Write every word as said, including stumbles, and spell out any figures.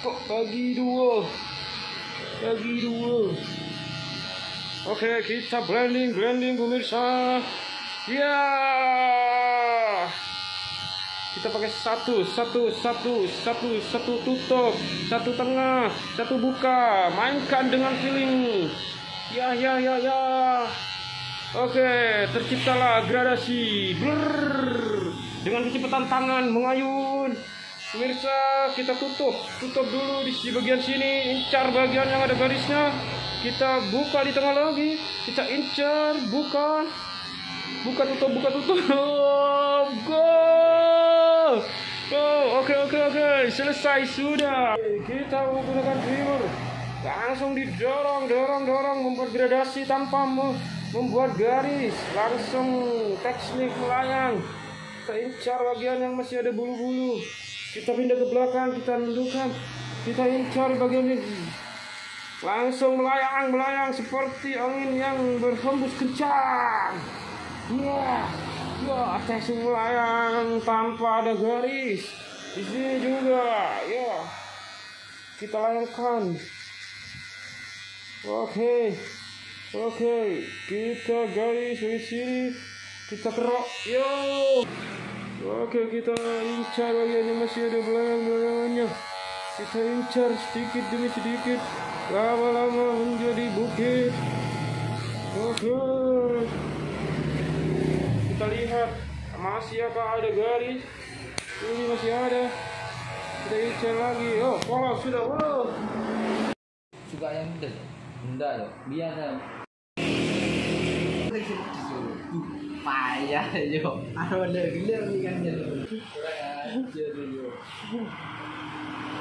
kok bagi dua, bagi dua. Oke, kita blending, blending pemirsa. Ya, kita pakai satu, satu, satu, satu, satu tutup, satu tengah, satu buka. Mainkan dengan feeling. Ya, ya, ya, ya. Oke, terciptalah gradasi. Blur. Dengan kecepatan tangan mengayun. Pemirsa, kita tutup, tutup dulu di bagian sini. Incar bagian yang ada garisnya. Kita buka di tengah lagi. Kita incar, buka. Buka tutup, buka tutup. Oh, go. Oh, oke, oke, oke. Selesai sudah. Kita menggunakan trimmer. Langsung didorong, dorong, dorong. Membuat gradasi tanpa membuat garis. Langsung teknik melayang. Kita incar bagian yang masih ada bulu-bulu. Kita pindah ke belakang, kita nundukkan. Kita incar bagian ini. Langsung melayang, melayang seperti angin yang berhembus kencang. Ya, ya, tes melayang tanpa ada garis. Di sini juga, ya. Kita layangkan. Oke, oke. Kita garis di sini. Kita kerok, yo. Oke, kita incar bagian yang masih ada belayang-belayangannya. Kita incar sedikit demi sedikit. Lama-lama menjadi bukit. Oke. Kita lihat masih apa ada garis. Ini masih ada. Kita incar lagi. Oh, polos sudah. Wow. Suka yang muda, muda loh. Biasa. Payah yo. Ada gila nih kan jadi. Kurang ajar yo.